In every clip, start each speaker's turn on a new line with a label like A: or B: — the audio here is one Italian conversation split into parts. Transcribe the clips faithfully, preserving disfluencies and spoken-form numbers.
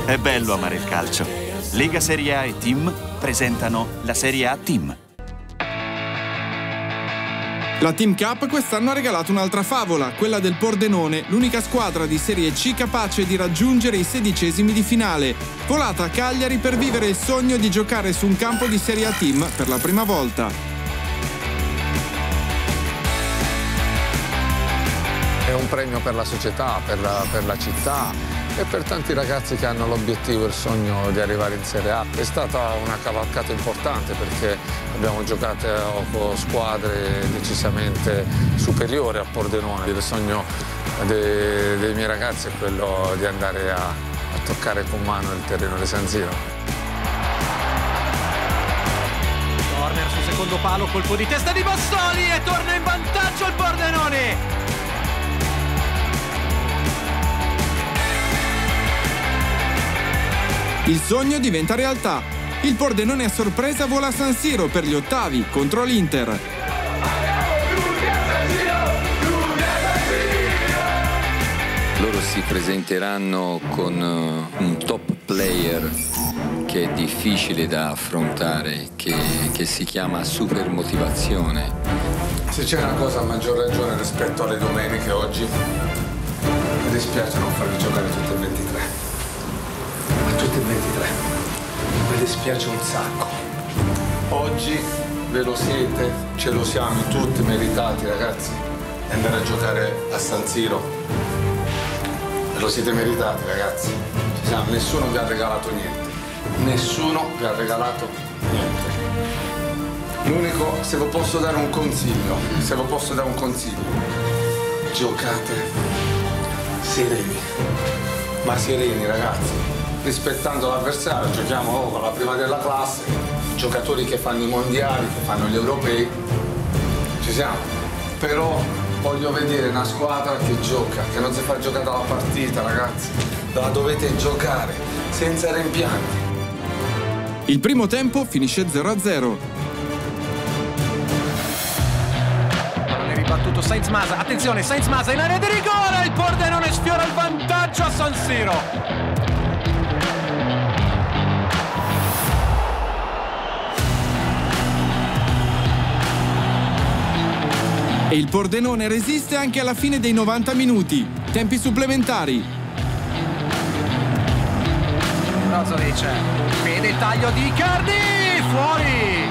A: È bello amare il calcio. Lega Serie A e Team presentano la Serie A Team.
B: La Team Cup quest'anno ha regalato un'altra favola, quella del Pordenone, l'unica squadra di Serie C capace di raggiungere i sedicesimi di finale. Volata a Cagliari per vivere il sogno di giocare su un campo di Serie A Team per la prima volta.
C: È un premio per la società, per la, per la città e per tanti ragazzi che hanno l'obiettivo e il sogno di arrivare in Serie A. È stata una cavalcata importante perché abbiamo giocato con squadre decisamente superiori a Pordenone. Il sogno dei, dei miei ragazzi è quello di andare a, a toccare con mano il terreno di San Siro.
D: Corner sul secondo palo, colpo di testa di Bassoli e torna in vantaggio il Pordenone.
B: Il sogno diventa realtà. Il Pordenone a sorpresa vola a San Siro per gli ottavi contro l'Inter.
E: Loro si presenteranno con un top player che è difficile da affrontare, che, che si chiama super motivazione.
C: Se c'è una cosa a maggior ragione rispetto alle domeniche oggi, mi dispiace non farli giocare tutti e ventitré. Tutti e ventitré. Mi dispiace un sacco. Oggi ve lo siete, ce lo siamo tutti meritati, ragazzi. E andare a giocare a San Siro. Ve lo siete meritati, ragazzi. Ci siamo. Nessuno vi ha regalato niente. Nessuno vi ha regalato niente. L'unico, se vi posso dare un consiglio, se vi posso dare un consiglio, giocate sereni. Ma sereni, ragazzi. Rispettando l'avversario, giochiamo oh, con la prima della classe, giocatori che fanno i mondiali, che fanno gli europei, ci siamo. Però voglio vedere una squadra che gioca, che non si fa giocare dalla partita, ragazzi. La dovete giocare, senza rimpianti.
B: Il primo tempo finisce zero a zero.
D: Pallone ribattuto Sainz Masa, attenzione, Sainz Masa in area di rigore, il Pordenone sfiora il vantaggio a San Siro.
B: E il Pordenone resiste anche alla fine dei novanta minuti. Tempi supplementari.
D: Brozovic vede il taglio di Icardi, fuori!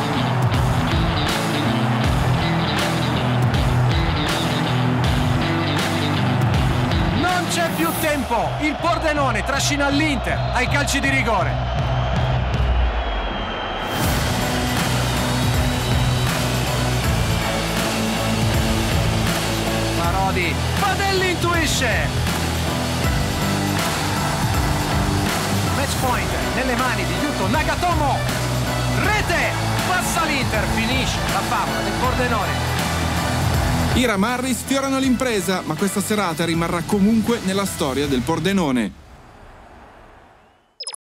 D: Non c'è più tempo, il Pordenone trascina l'Inter ai calci di rigore. Padelli intuisce. Match point nelle mani di Yuto Nagatomo. Rete, passa l'Inter, finisce la favola del Pordenone.
B: I Ramarri sfiorano l'impresa, ma questa serata rimarrà comunque nella storia del Pordenone.